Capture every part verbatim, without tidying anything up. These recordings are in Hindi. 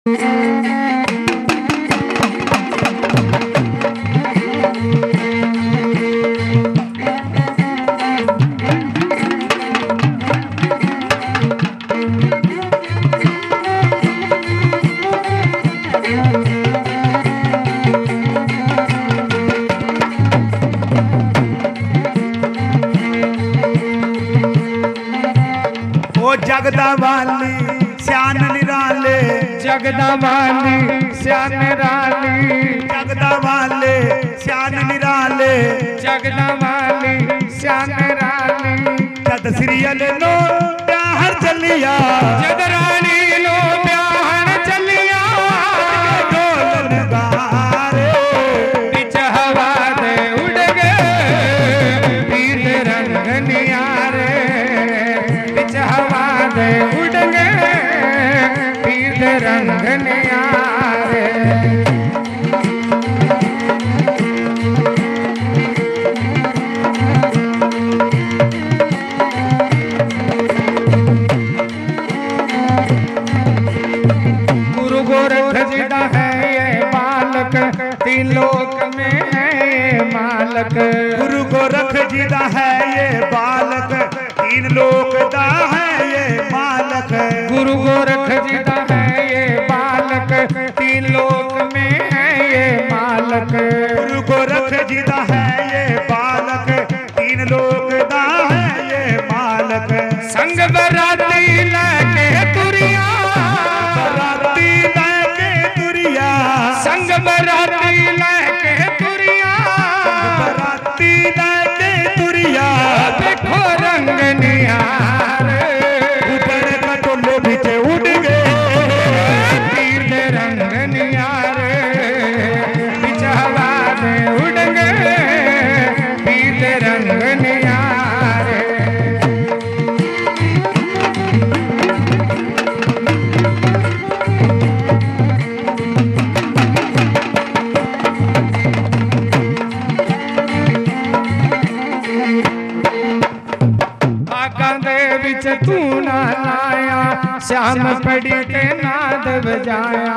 जगदा वाली श्यान निराले, जगदा वाली श्यान निराली, जगदा वाले श्यान निराले, जगदा वाली श्यान निराली। जद श्रीअल नो प्यार चलिया, जद रानी नो प्यार चलिया, ढोल नगारे बिच हवा दे उड़ गए पीर रंग नियारे, बिच हवा दे उड़ गए पीर रंग नियारे। गुरु गोरख जी दा है ये बालक, तीन लोक में है ये मालक। गुरु गोरख जी दा है ये बालक, तीन लोक दा है ये मालक। गुरु गोरख जी दा है ये बालक, तीन लोक में है ये मालक। गुरु गोरख जी दा है ये बालक, तीन लोक दा है ये मालक। संग बराती लगे तुरिया, बराती लगे तुरिया, संग बराती लगे तुरिया, बराती लगे तुरिया। देखो रंग निहार उधर कटोले बीच उड़ गए तीर दे रंग नियारे, बिच हवा में उड़ गए तीर दे रंग नियारे। बागां दे विच तू ना लाया, श्याम पड़ी ते नाद बजाया।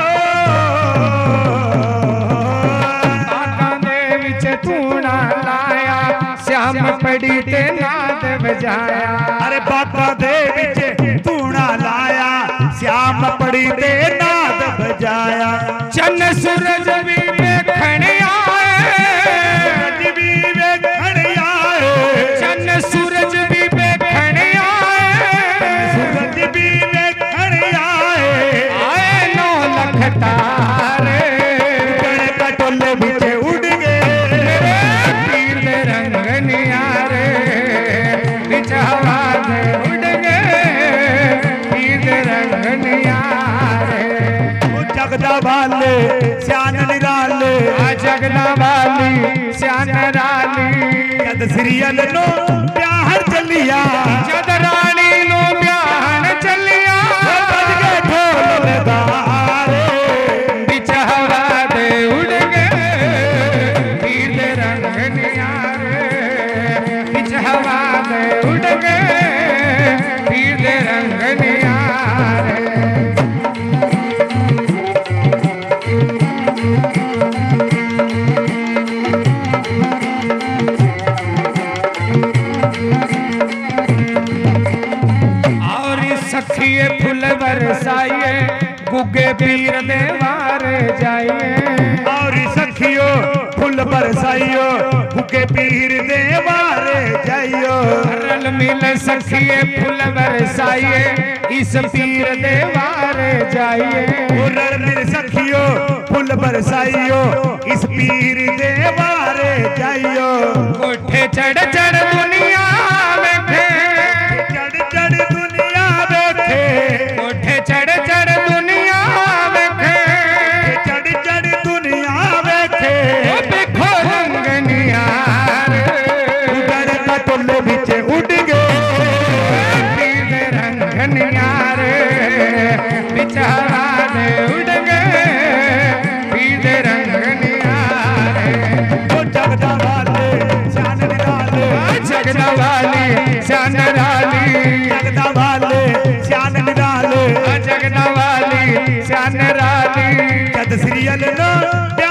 बागां दे विच तू ना लाया, श्याम पड़ी ते नाद बजाया। अरे बाबा दे विच धूना लाया, श्याम पड़ी ते नाद बजाया। चन्न सूरज भी वेखण आए, सूरज भी वेखण आए, चन्न सूरज भी वेखण आए, सूरज भी वेखण आए। आए नौ लख तारे उधर कटोले बीच उड़ गए पीर दे रंग नियारे, बिच हवा में उड़ गए पीर दे रंग नियारे। वो जगदा वाले श्यान निराले, आ जगदा वाली श्यान निराली, जद श्रीअल नो प्यार चलिया, जद रानी नो प्यार चलिया, बज गए ढोल नगारे। बिच हवा दे उड़ गए पीर दे रंग नियारे, बिच हवा दे उड़ गए पीर दे रंग नियारे। और सखिए फुल बरसाइए, गुगे पीर दे वार जाइए। और सखियो फुल बरसाइयो, भूखे पीर दे मारे जाइयो। रल मिल सखिए फुल बरसाइए, इस पीर दे वार जाइए। रल मिल सखियो फुल बरसाइयो, इस पीर दे मारे जाइयो। कोठे चढ़ चढ़ दुनिया बैठे, चढ़ चढ़ दुनिया बैठे, कोठे चढ़ चढ़ दुनिया बैठे, चढ़ चढ़ दुनिया बैठे। देखो रंग नियार उधर कटोले बीच उड़ गए पीर दे रंग नियारे, बिच हवा में उड़ गए पीर दे रंग नियारे। वो जगदा वाले श्यान निराले, जगदा ਨਿਰਾਲੀ ਜਦ ਸੀਰੀਅਲ ਨੂੰ